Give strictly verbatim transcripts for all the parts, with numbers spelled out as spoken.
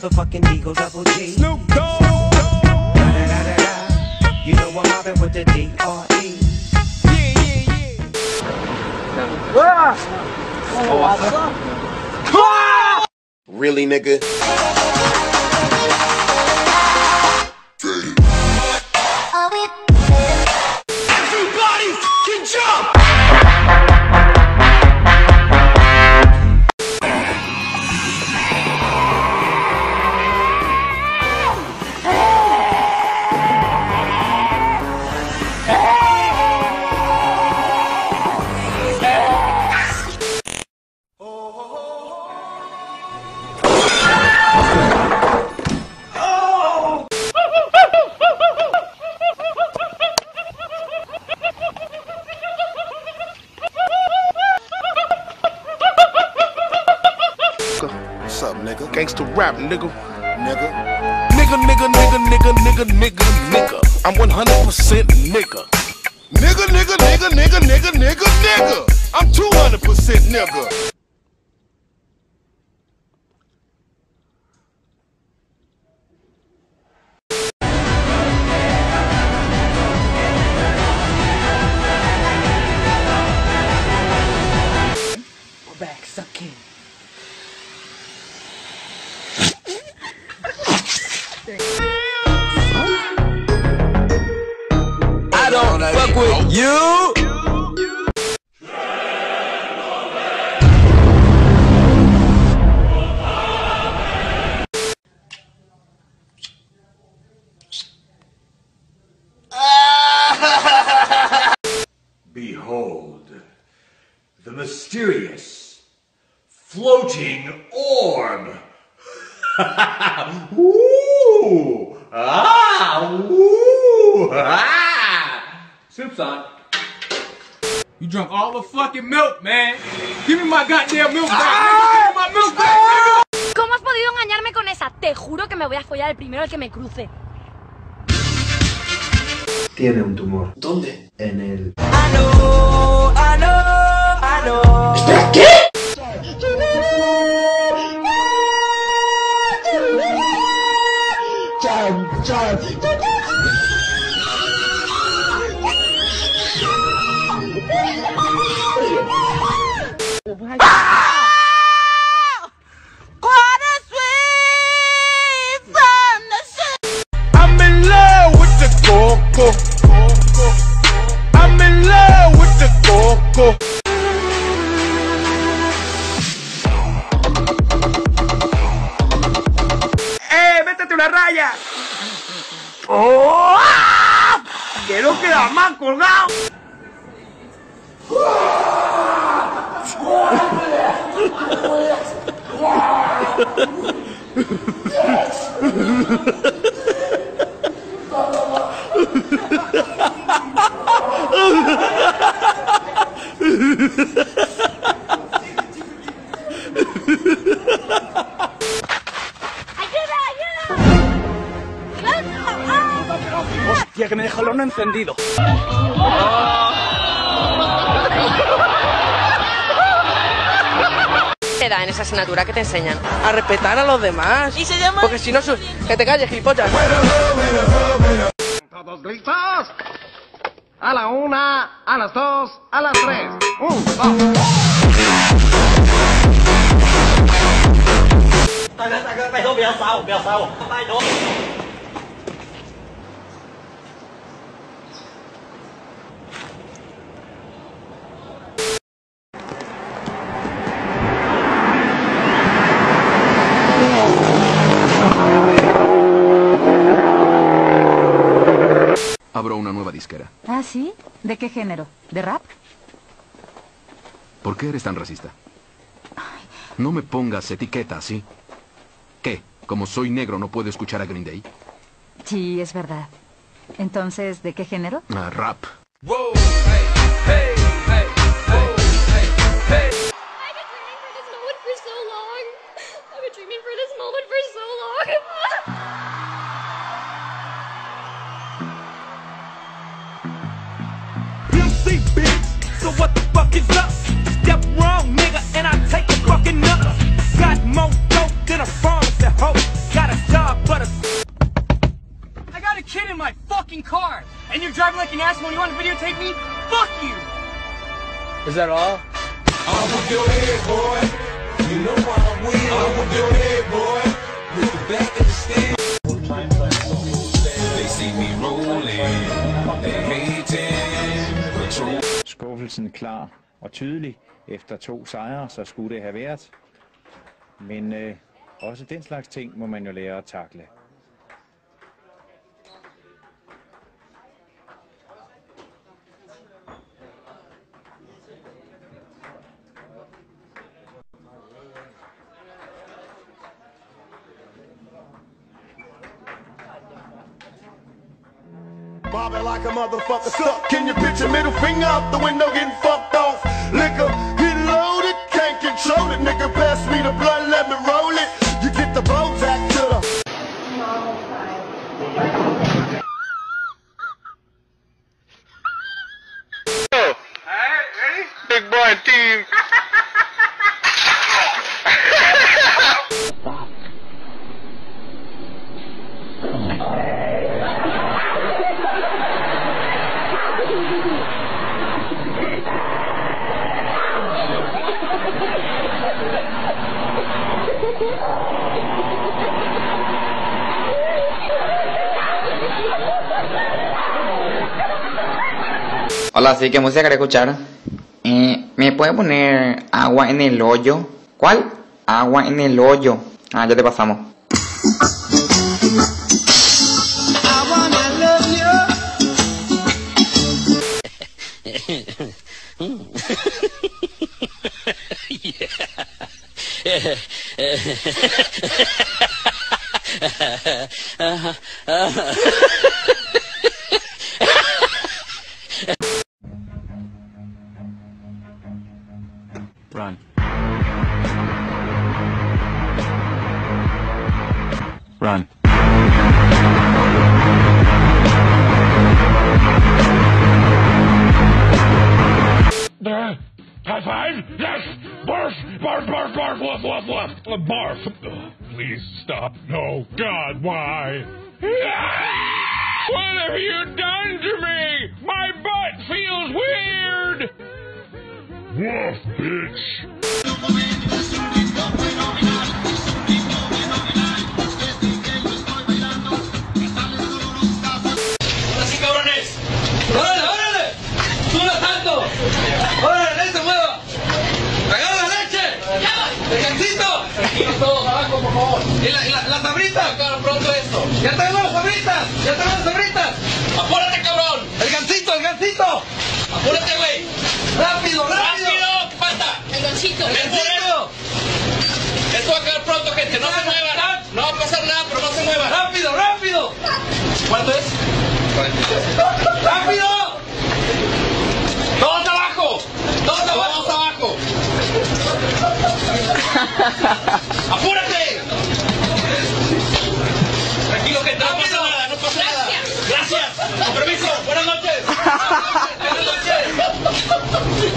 motherfucking Eagle Double G. Snoop Dogg. Da da da da da. You know I'm mobbing with the D R E. Yeah, yeah, yeah. Oh, really, nigga? Everybody can jump! What's up, nigga? Gangsta rap, nigga. Nigga. Nigga, nigga, nigga, nigga, nigga, nigga, nigga. I'm one hundred percent nigga. Nigga, nigga, nigga, nigga, nigga, nigga, nigga. I'm two hundred percent nigga. We're back, suck in. I don't fuck with you. Behold, the mysterious floating orb. Woo! Ah! Woo! Ah! Soup's on. You drunk all the fucking milk, man. Give me my goddamn milk back, nigga. Give me my milk back, nigga. ¿Cómo has podido engañarme con esa? Te juro que me voy a follar el primero al que me cruce. Tiene un tumor. ¿Dónde? En el... Aló, aló, aló. ¿Espera, qué? Chan, chan. I'm in love with the coco. I'm in love with the coco. ¡Eh, métete una raya! ¡Oh! ¡Que no queda más colgado! Hostia, que me deja el horno encendido. ¿Qué da en esa asignatura que te enseñan? A respetar a los demás. ¿Y se llama? Porque si no, su- que te calles, gilipollas. ¿Todos listos? A la una, a las dos, a las tres. Un, dos. Abro una nueva disquera. ¿Ah, sí? ¿De qué género? ¿De rap? ¿Por qué eres tan racista? No me pongas etiquetas, ¿sí? ¿Qué? ¿Como soy negro no puedo escuchar a Green Day? Sí, es verdad. Entonces, ¿de qué género? Ah, rap. Wow, hey, hey, hey, hey, hey, hey. I've been dreaming for this moment for so long. I've been dreaming for this moment for so long. M C bitch, so what the fuck is up? Step wrong, nigga, and I take the fucking nuts. Got more dope than a pharmacy, ho. Got driving like an asshole. You want to videotape me? Fuck you! Is that all? I'll whip your head, boy. You know I will. I'll whip your head, boy. With the back of the stand. They see me rolling. They hating. Skuffelsen klar og tydelig. Efter to sejre, så skulle det have været. Men øh, også den slags ting må man jo lære at takle. Bobbing like a motherfucker stuck. Can you picture middle finger out the window getting fucked off? Liquor, get loaded, can't control it. Nigga, pass me the blunt, let me roll it. You get the Bozak to the... Alright, ready? Big boy team. Hola, sí, ¿qué música querés escuchar? Eh, ¿Me puede poner agua en el hoyo? ¿Cuál? Agua en el hoyo. Ah, ya te pasamos. Run. Run. Uh, high five? Yes! Barf! Barf, barf, barf, woof, woof, woof! Uh, barf! Oh, please stop. No, God, why? What have you done to me? My butt feels weird! Woof, bitch! ¡Ahora sí, cabrones! ¡Órale, órale! ¡Sube tanto! ¡Órale, no se mueva! ¡Agarra la leche! ¡El gancito! Tranquilos todos, abajo, por favor. ¿Y la, y la, la sabrita? Cabrón, pronto esto. ¡Ya tenemos las sabritas! ¡Ya tenemos las sabritas! ¡Apúrate, cabrón! ¡El gancito, el gancito! ¡Apúrate, güey! ¡Rápido, rápido! ¡Rápido! ¿Qué pasa? El gancito. ¡El gancito! Esto va a acabar pronto, gente. No se muevan. No va a pasar nada, pero no se muevan. ¡Rápido, rápido! ¿Cuánto es? ¡Rápido! ¡Todos abajo! ¡Todos abajo! ¡Todos abajo! ¡Apúrate! Tranquilo, gente. No pasa nada, no pasa nada. Gracias. Con permiso. Buenas noches. Buenas noches.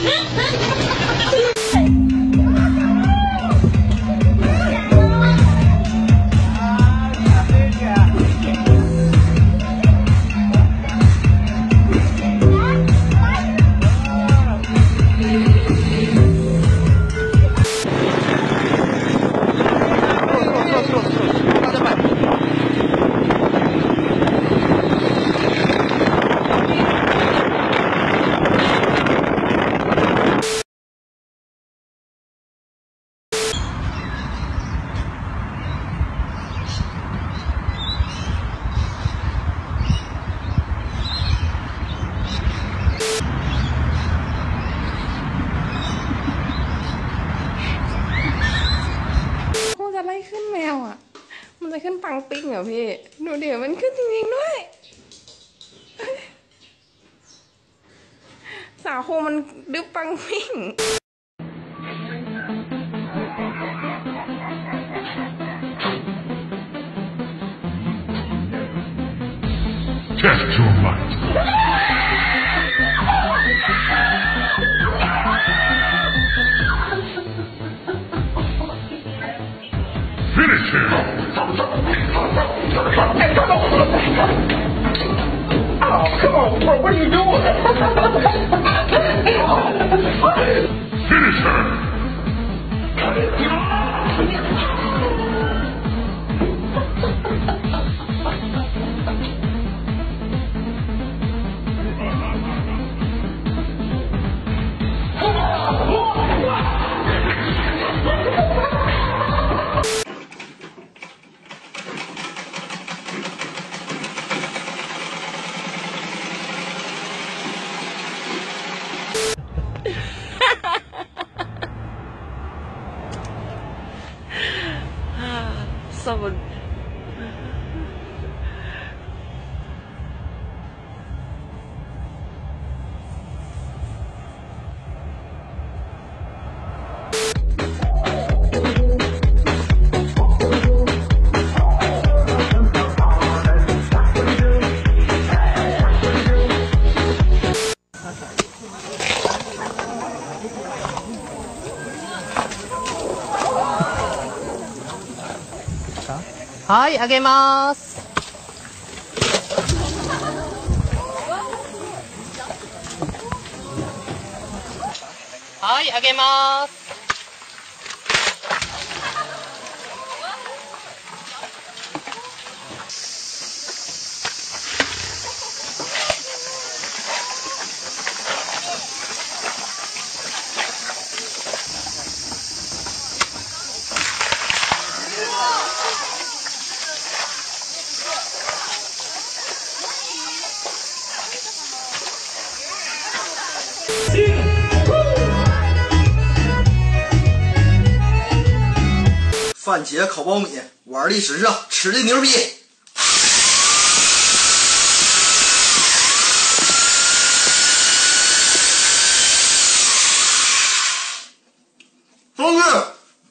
Mèo à?มันจะขึ้นปังปิ้งเหรอพี่หนูเดี๋ยวมันขึ้นจริงๆด้วยสาวโคมันดึบปังปิ้ง Test your might. Finish him! Come on, bro, what are you doing? Finish her! Someone. はい、あげます。はい、あげます。 番茄烤苞米，玩的时尚，吃的牛逼。